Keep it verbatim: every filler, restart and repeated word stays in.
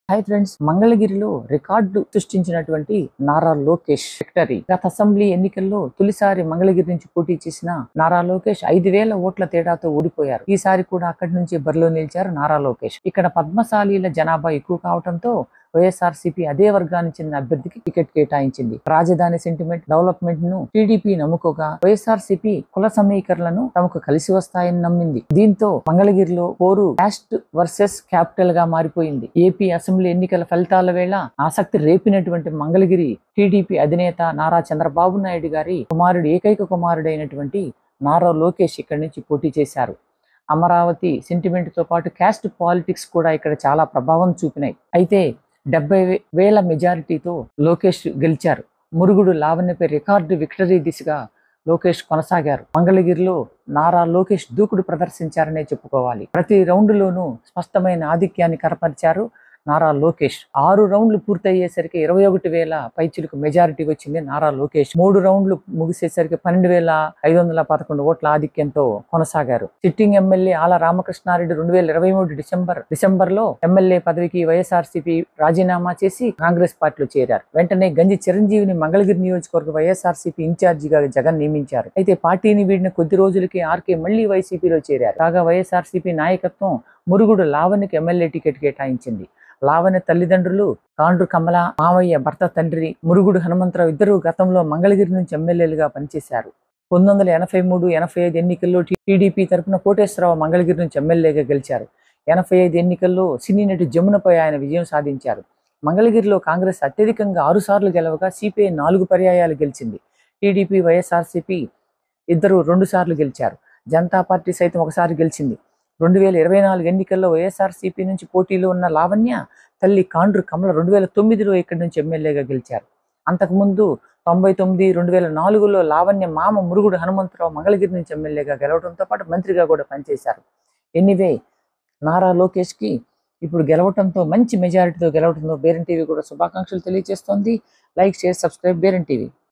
Hi friends, మంగళగిరిలో record సృష్టించినటువంటి Nara Lokesh victory. గత అసెంబ్లీ ఎన్నికల్లో తొలిసారి మంగళగిరి నుంచి పోటీ చేసిన నారా లోకేష్ ఐదు వేల ఓట్ల తేడాతో ఓడిపోయారు. ఈసారి కూడా అక్కడి నుంచి బరిలో నిలిచారు నారా లోకేష్. ఇక్కడ పద్మశాలీల జనాభా ఎక్కువ కావడంతో వైఎస్ఆర్సీపీ అదే వర్గానికి చెందిన అభ్యర్థికి టికెట్ కేటాయించింది. రాజధాని సెంటిమెంట్, డెవలప్మెంట్ ను టీడీపీ నమ్ముకోగా వైఎస్ఆర్సీపీ కుల సమీకరణలను తమకు కలిసి వస్తాయని నమ్మింది. దీంతో మంగళగిరిలో పోరు క్యాస్ట్ వర్సెస్ క్యాపిటల్ గా మారిపోయింది. ఏపీ అసెంబ్లీ ఎన్నికల ఫలితాల వేళ ఆసక్తి రేపినటువంటి మంగళగిరి టీడీపీ అధినేత నారా చంద్రబాబు నాయుడు గారి కుమారుడు, ఏకైక కుమారుడైనటువంటి నారా లోకేష్ ఇక్కడి నుంచి పోటీ చేశారు. అమరావతి సెంటిమెంట్ తో పాటు క్యాస్ట్ పాలిటిక్స్ కూడా ఇక్కడ చాలా ప్రభావం చూపినాయి. అయితే డెబ్బై వేల మెజారిటీతో లోకేష్ గెలిచారు. మురుగుడు లావణ్యపై రికార్డు విక్టరీ దిశగా లోకేష్ కొనసాగారు. మంగళగిరిలో నారా లోకేష్ దూకుడు ప్రదర్శించారనే చెప్పుకోవాలి. ప్రతి రౌండ్లోనూ స్పష్టమైన ఆధిక్యాన్ని కనపరిచారు నారా లోకేష్. ఆరు రౌండ్లు పూర్తయ్యేసరికి ఇరవై ఒకటి వేల పైచిలకు మెజారిటీ వచ్చింది నారా లోకేష్. మూడు రౌండ్లు ముగిసేసరికి పన్నెండు వేల ఐదు వందల పదకొండు ఓట్ల ఆధిక్యంతో కొనసాగారు. సిట్టింగ్ ఎమ్మెల్యే ఆల రామకృష్ణారెడ్డి రెండు వేల ఇరవై మూడు డిసెంబర్ డిసెంబర్ లో ఎమ్మెల్యే పదవికి వైఎస్ఆర్సీపీ రాజీనామా చేసి కాంగ్రెస్ పార్టీలో చేరారు. వెంటనే గంజి చిరంజీవిని మంగళగిరి నియోజకవర్గ వైఎస్ఆర్సీపీ ఇన్ఛార్జిగా జగన్ నియమించారు. అయితే పార్టీని వీడిన కొద్ది రోజులకి ఆర్కే మళ్లీ వైసీపీలో చేరారు. కాగా వైఎస్ఆర్సీపీ నాయకత్వం మురుగుడు లావణ్యకి ఎమ్మెల్యే టికెట్ కేటాయించింది. లావణ్య తల్లిదండ్రులు కాండ్రు కమల, మావయ్య భర్త తండ్రి మురుగుడు హనుమంతరావు ఇద్దరు గతంలో మంగళగిరి నుంచి ఎమ్మెల్యేలుగా పనిచేశారు. పంతొమ్మిది వందల ఎనభై మూడు ఎనభై ఐదు ఎన్నికల్లో టీడీపీ తరఫున కోటేశ్వరరావు మంగళగిరి నుంచి ఎమ్మెల్యేగా గెలిచారు. ఎనభై ఐదు ఎన్నికల్లో సినీ నటి జమునపై ఆయన విజయం సాధించారు. మంగళగిరిలో కాంగ్రెస్ అత్యధికంగా ఆరు సార్లు గెలవగా సిపిఐ నాలుగు పర్యాయాలు గెలిచింది. టీడీపీ, వైఎస్ఆర్సీపీ ఇద్దరు రెండు సార్లు గెలిచారు. జనతా పార్టీ సైతం ఒకసారి గెలిచింది. రెండు వేల ఇరవై నాలుగు ఎన్నికల్లో వైఎస్ఆర్సీపీ నుంచి పోటీలో ఉన్న లావణ్య తల్లి కాండ్రు కమల రెండు వేల తొమ్మిదిలో ఇక్కడి నుంచి ఎమ్మెల్యేగా గెలిచారు. అంతకుముందు తొంభై తొమ్మిది రెండు వేల నాలుగులో లావణ్య మామ మురుగుడు హనుమంతరావు మంగళగిరి నుంచి ఎమ్మెల్యేగా గెలవడంతో పాటు మంత్రిగా కూడా పనిచేశారు. ఎనీవే, నారా లోకేష్కి ఇప్పుడు గెలవడంతో, మంచి మెజారిటీతో గెలవడంతో బేరన్ టీవీ కూడా శుభాకాంక్షలు తెలియజేస్తోంది. లైక్, షేర్, సబ్స్క్రైబ్ బేరన్ టీవీ.